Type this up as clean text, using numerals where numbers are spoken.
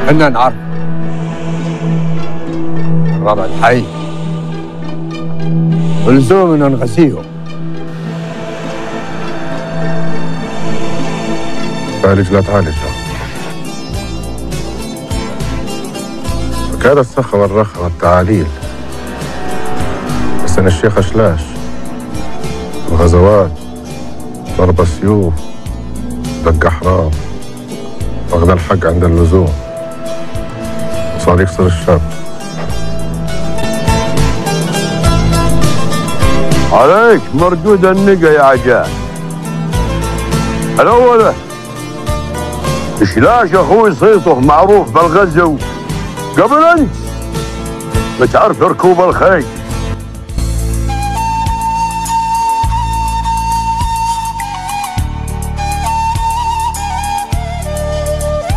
حنا نعرف الربع الحي ولزومنا نغسيهم. تعالج لا تعالج كذا السخة والرخة والتعاليل، بس أنا الشيخ شلاش الغزوات ضرب السيوف دق أحرام واخذ الحق عند اللزوم وصار يكسر الشر. عليك مردود النقا يا عجال. الأولى شلاش أخوي صيته معروف بالغزو، قبل أنت بتعرف ركوب الخيل.